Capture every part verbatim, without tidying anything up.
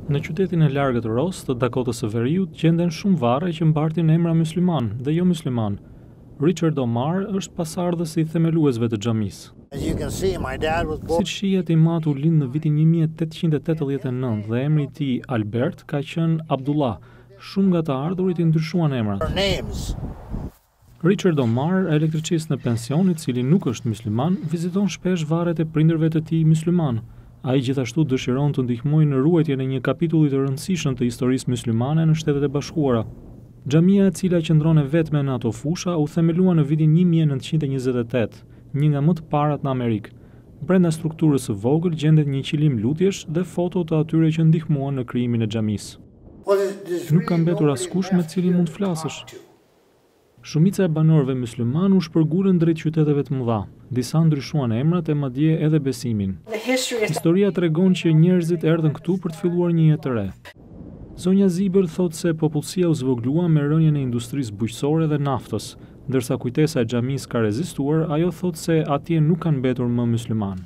Në qytetin e largët Ross të Dakotës së Veriut gjenden shumë varre që mbartin emra mysliman dhe jo mysliman. Richard Omar është pasardhës i themeluesve të xhamisë. Si shihet i matu lind në vitin një mijë e tetëqind e tetëdhjetë e nëntë dhe emri i tij Albert ka qenë Abdullah. Shumë nga të ardhurit i ndryshuan emrat. Richard Omar, elektricist në pension i cili nuk është mysliman, viziton shpesh varret e prindërve të tij mysliman. Ai gjithashtu dëshiron të ndihmojë në ruajtjen e një kapitulli të rëndësishëm të historisë myslimane në Shtetet e Bashkuara. Xhamia e cila qëndron e vetme në ato fusha u themelua në vitin një mijë e nëntëqind e njëzet e tetë, një nga më të parat në Amerikë. Brenda strukturës së vogël gjendet një qilim lutjesh dhe foto të atyre që ndihmuan në krijimin e xhamisë. Nuk ka mbetur askush me cilin mund të flasësh. Shumica e banorëve mysliman u shpërngulën drejt qyteteve të mëdha. Disa ndryshuan emrat e madje edhe besimin. Historia tregon që njerëzit erdhën këtu për të filluar një jetë të re. Zonja Zibel thotë se popullsia u zvoglua me rënien e industrisë bujqësore dhe naftës, ndërsa kujtesa e xhamisë ka rezistuar, ajo thotë se atje nuk kanë mbetur më mysliman.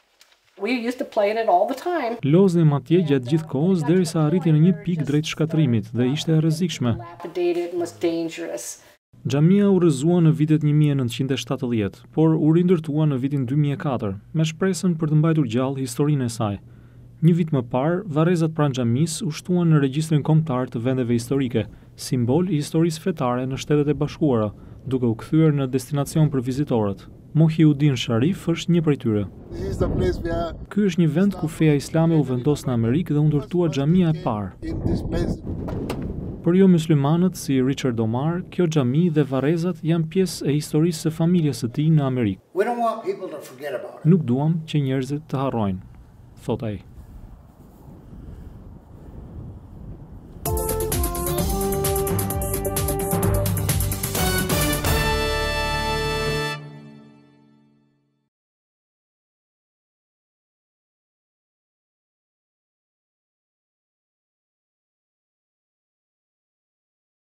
Loznim atje gjatë gjithë kohës derisa arriti në një pikë drejt shkatrimit dhe ishte e rrezikshme. Xhamia u rrëzua në vitet një mijë e nëntëqind e shtatëdhjetë, por u rindërtua në vitin dy mijë e katër, me shpresën për të mbajtur gjallë historinë e saj. Një vit më parë, varrezat pranë xhamisë u shtuan në regjistrin kombëtar të vendeve historike, simbol i historisë fetare në Shtetet e Bashkuara, duke u kthyer në destinacion për vizitorët. Mohiuddin Sharif është një prej tyre. Ky është një vend ku feja islame u vendos në Amerikë dhe u ndërtua xhamia e parë. Për jo myslimanët si Richard Omar, kjo xhami dhe varrezat janë pjesë e historisë së familjes së tij në Amerikë. Nuk duam që njerëzit të harrojnë, thot ai.